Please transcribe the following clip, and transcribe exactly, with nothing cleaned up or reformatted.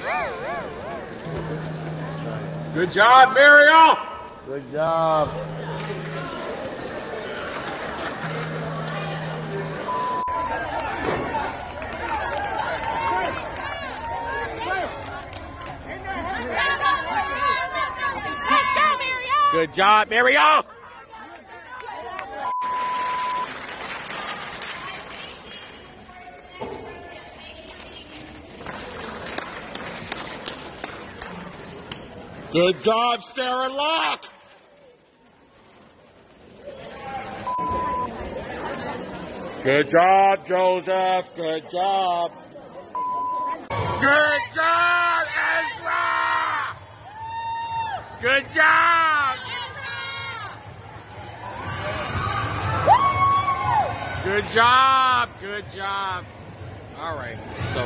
Good job, Mariel. Good job. Good job, Mariel. Good job, Sarah Locke. Good job, Joseph. Good job. Good job, Ezra. Good job. Good job. Good job. All right. So